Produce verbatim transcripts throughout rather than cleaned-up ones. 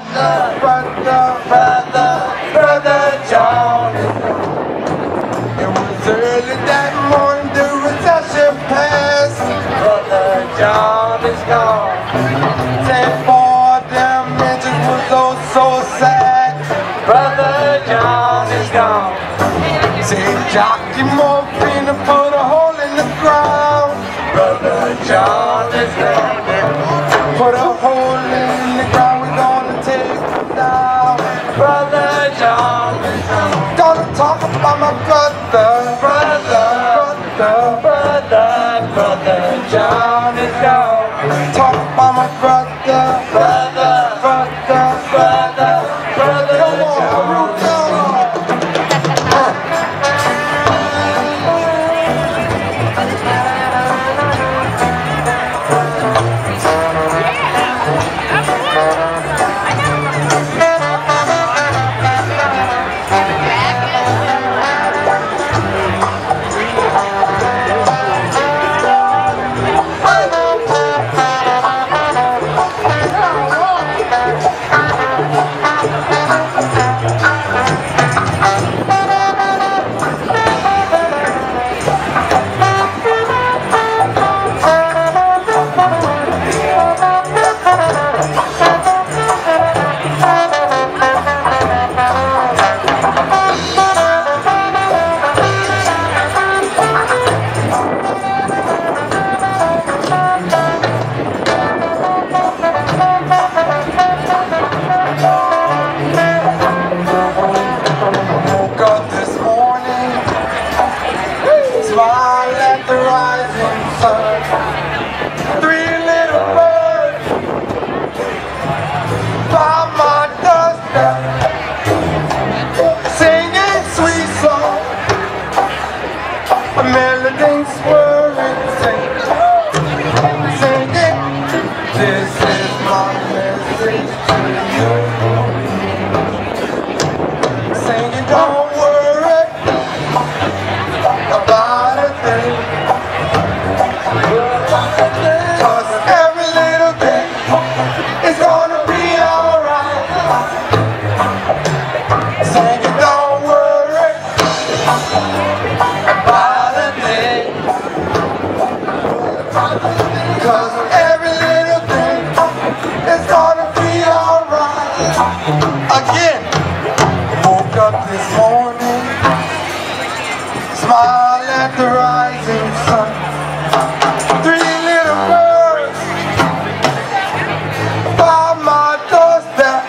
brother, brother, brother, brother John. It was early that morning, the recession passed. Brother John is gone. Ten for them engines was oh so sad. Brother John is gone. Saint Jockey morphine to put a hole in the ground. Brother John is gone. Put a hole in the ground, we're gonna take it down. Brother John is gone. Gonna talk about my brother. Brother, brother, brother, brother John is gone. Talk about my brother. Brother, brother, brother, brother John is gone. Smile at the rising sun. Three little birds by my doorstep, singing sweet song, a melody swirling, singing, singing. This is my message to you. Singing, don't worry about a thing, 'cause every little thing is gonna be alright. Singing, don't worry about a thing, 'cause every little thing is gonna be alright. Again, woke up this morning, smile at the rising sun. Three little birds by my doorstep,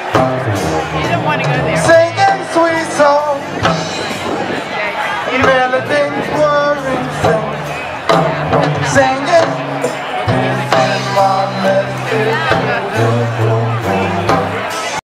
singing sweet songs, melodies whirring, sing, sing.